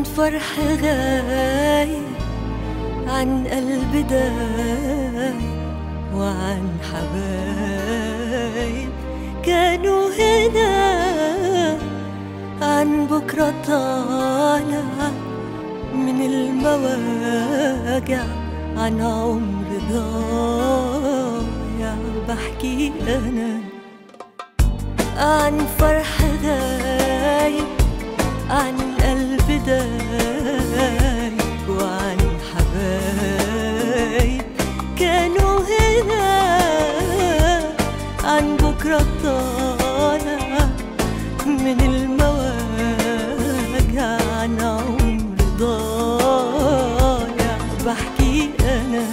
فرح غايب، عن قلب دايب، وعن حبايب كانوا هنا، عن بكرة طالع من المواجع، عن عمر ضايع بحكي أنا، عن فرح غايب، عن قلب دايب، وعن حبايب كانوا هنا، عن بكرة طالع من المواجع، عن عمر ضايع بحكي أنا.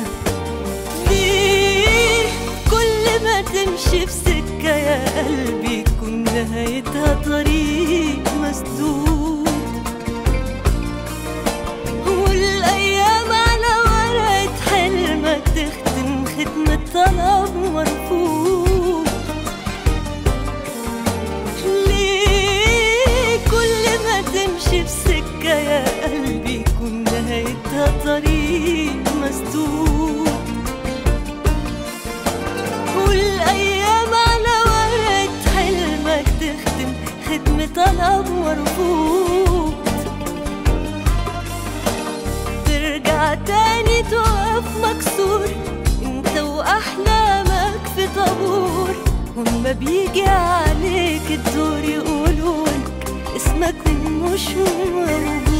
ليه كل ما تمشي في سكة يا قلبي يكون نهايتها طريق مسدود، والأيام على ورقة حلمك تختم ختمة طلب مرفوض؟ ليه كل ما تمشي في سكة يا قلبي يكون نهايتها طريق مسدود، والأيام على ورقة حلمك تختم ختمة طلب مرفوض؟ ترجع تاني تقف مكسور انت وأحلامك في طابور، وما بيجي عليك الدور يقولولك اسمك مش مربوط.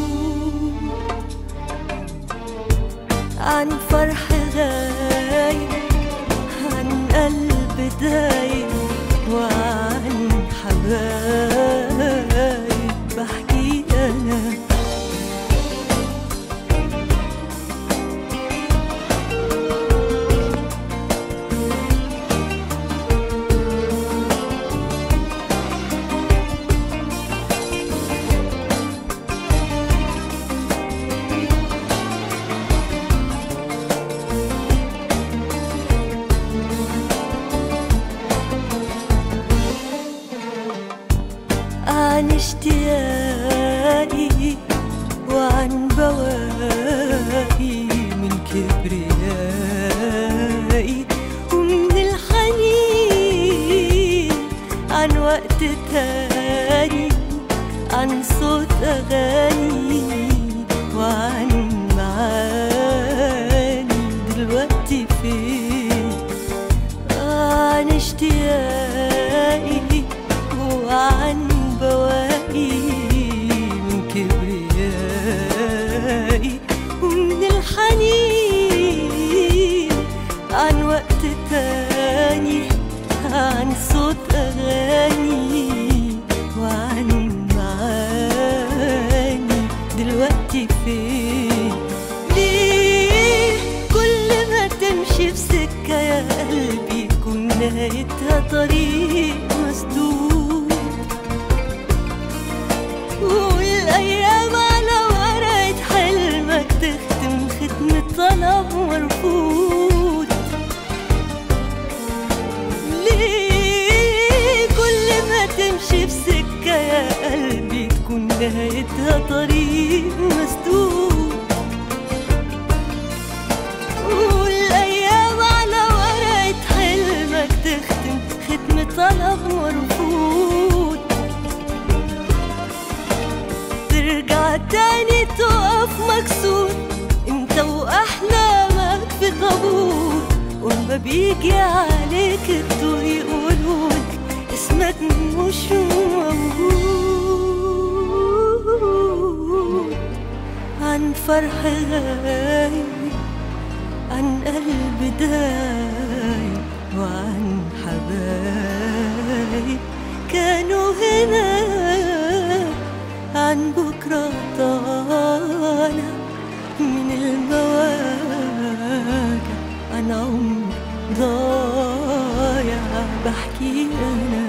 عن فرح غايب، عن قلب دايب، وعن حبايب بحكي أنا. عن اشتياقي، وعن بواقي من كبريائي ومن الحنين، عن وقت تاني، عن صوت أغاني، وعن معاني دلوقتي فين. عن اشتياقي، وعن بواقي من كبريائي ومن الحنين، عن وقت تاني، عن صوت أغاني، وعن معاني دلوقتي فين. ليه كل ما تمشي في سكة يا قلبي يكون نهايتها طريق مسدود، والأيام على ورقة حلمك تختم ختمة طلب مرفوض؟ ليه كل ما تمشي في سكة يا قلبي تكون نهايتها طريق مسدود، والأيام على ورقة حلمك تختم ختمة طلب مرفوض؟ ترجع تاني تقف مكسور انت واحلامك في طابور، وما بيجي عليك الدور يقولولك اسمك مش موجود. عن فرح غايب، عن قلب دايب، وعن حبايب كانوا هنا، عن بكرة طالع من المواجع، عن عمر ضايع بحكي أنا.